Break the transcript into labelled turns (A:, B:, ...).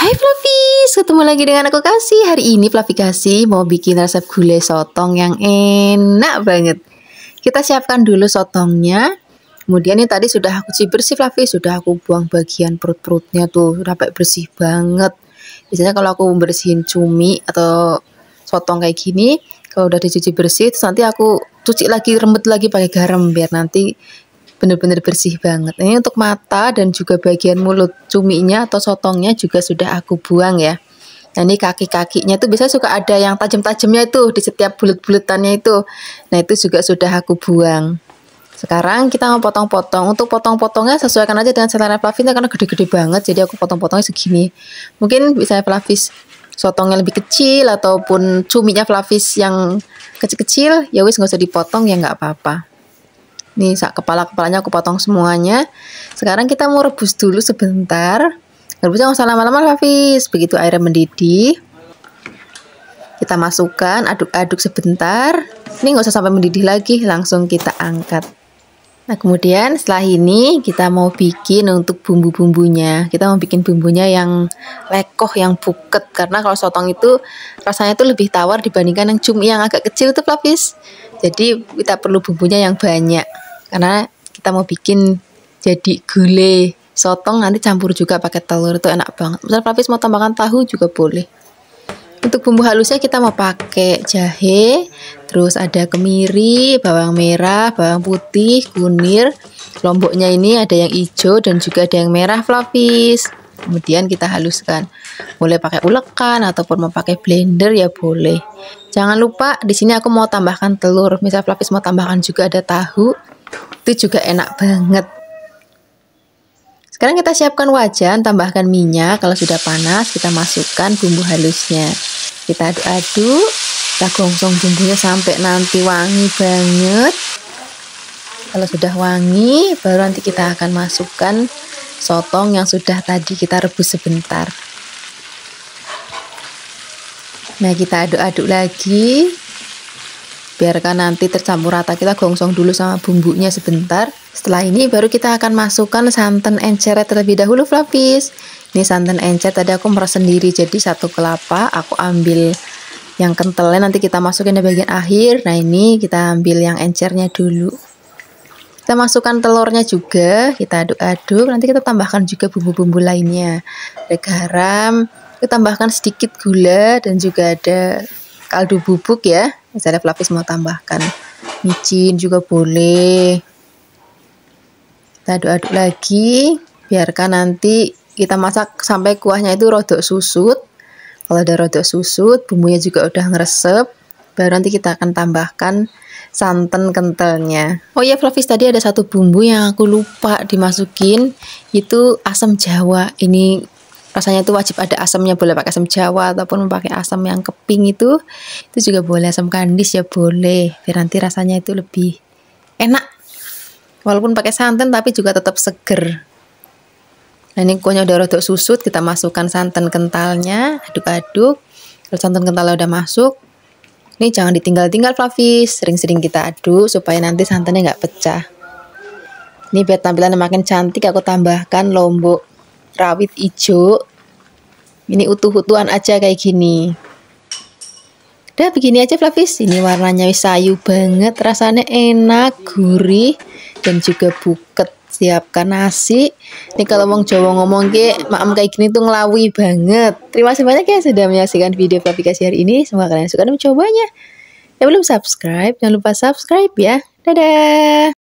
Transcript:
A: Hai Flavis, ketemu lagi dengan aku Kasih. Hari ini Flavi Kasih mau bikin resep gulai sotong yang enak banget. Kita siapkan dulu sotongnya. Kemudian ini tadi sudah aku cuci bersih Flavi, sudah aku buang bagian perut-perutnya tuh, sampai bersih banget. Biasanya kalau aku bersihin cumi atau sotong kayak gini, kalau udah dicuci bersih, terus nanti aku cuci lagi, remet lagi pakai garam biar nanti benar-benar bersih banget. Ini untuk mata dan juga bagian mulut cuminya atau sotongnya juga sudah aku buang ya. Nah ini kaki-kakinya tuh biasanya suka ada yang tajam-tajamnya itu di setiap bulut-bulutannya itu. Nah itu juga sudah aku buang. Sekarang kita mau potong-potong. Untuk potong-potongnya sesuaikan aja dengan selera Flavis karena gede-gede banget. Jadi aku potong-potongnya segini. Mungkin bisa Flavis sotongnya lebih kecil ataupun cuminya Flavis yang kecil-kecil, ya wis nggak usah dipotong ya nggak apa-apa. Nih kepala-kepalanya aku potong semuanya. Sekarang kita mau rebus dulu sebentar. Rebusnya nggak usah lama-lama Flavis. Begitu airnya mendidih, kita masukkan, aduk-aduk sebentar. Ini nggak usah sampai mendidih lagi, langsung kita angkat. Nah kemudian setelah ini kita mau bikin untuk bumbu-bumbunya. Kita mau bikin bumbunya yang lekoh, yang buket. Karena kalau sotong itu rasanya tuh lebih tawar dibandingkan yang cumi yang agak kecil tuh Flavis. Jadi kita perlu bumbunya yang banyak. Karena kita mau bikin jadi gulai sotong, nanti campur juga pakai telur, itu enak banget. Misalnya Flavis mau tambahkan tahu juga boleh. Untuk bumbu halusnya kita mau pakai jahe, terus ada kemiri, bawang merah, bawang putih, kunir. Lomboknya ini ada yang hijau dan juga ada yang merah Flavis. Kemudian kita haluskan. Boleh pakai ulekan ataupun mau pakai blender ya boleh. Jangan lupa di sini aku mau tambahkan telur. Misal Flavis mau tambahkan juga ada tahu. Itu juga enak banget. Sekarang kita siapkan wajan, tambahkan minyak. Kalau sudah panas, kita masukkan bumbu halusnya. Kita aduk-aduk, kita gongsong bumbunya sampai nanti wangi banget. Kalau sudah wangi, baru nanti kita akan masukkan sotong yang sudah tadi kita rebus sebentar. Nah, kita aduk-aduk lagi. Biarkan nanti tercampur rata, kita gongsong dulu sama bumbunya sebentar. Setelah ini baru kita akan masukkan santan encer terlebih dahulu Flavis. Ini santan encer tadi aku meres sendiri, jadi satu kelapa aku ambil yang kentalnya, nanti kita masukin di bagian akhir. Nah ini kita ambil yang encernya dulu. Kita masukkan telurnya juga, kita aduk-aduk. Nanti kita tambahkan juga bumbu-bumbu lainnya. Ada garam, kita tambahkan sedikit gula dan juga ada kaldu bubuk ya. Misalnya Flavis mau tambahkan micin juga boleh. Kita aduk-aduk lagi, biarkan nanti kita masak sampai kuahnya itu rodok susut. Kalau udah rodok susut, bumbunya juga udah ngeresep, baru nanti kita akan tambahkan santan kentalnya. Oh ya Flavis, tadi ada satu bumbu yang aku lupa dimasukin, itu asam jawa. Ini rasanya itu wajib ada asamnya, boleh pakai asam jawa ataupun pakai asam yang keping itu juga boleh, asam kandis ya boleh, biar nanti rasanya itu lebih enak. Walaupun pakai santan tapi juga tetap seger. Nah ini kuahnya udah rodok susut, kita masukkan santan kentalnya, aduk-aduk. Kalau santan kentalnya udah masuk, ini jangan ditinggal-tinggal Flavis, sering-sering kita aduk supaya nanti santannya nggak pecah. Ini biar tampilannya makin cantik, aku tambahkan lombok rawit hijau. Ini utuh-utuhan aja kayak gini. Udah begini aja Flavis. Ini warnanya sayu banget, rasanya enak, gurih dan juga buket. Siapkan nasi. Ini kalau wong Jawa ngomong ke maem kayak gini tuh ngelawi banget. Terima kasih banyak ya sudah menyaksikan video Flavi Kasih hari ini. Semoga kalian suka dan mencobanya. Yang belum subscribe, jangan lupa subscribe ya. Dadah.